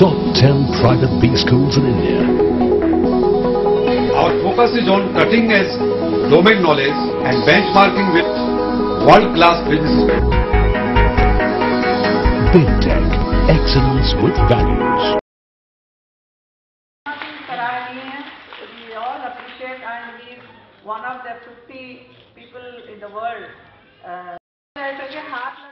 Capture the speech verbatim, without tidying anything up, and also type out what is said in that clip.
top ten private B schools in India. Our focus is on cutting edge domain knowledge and benchmarking with world-class businesses. Big Tech, excellence with values. We all appreciate, and he is one of the fifty people in the world. Uh,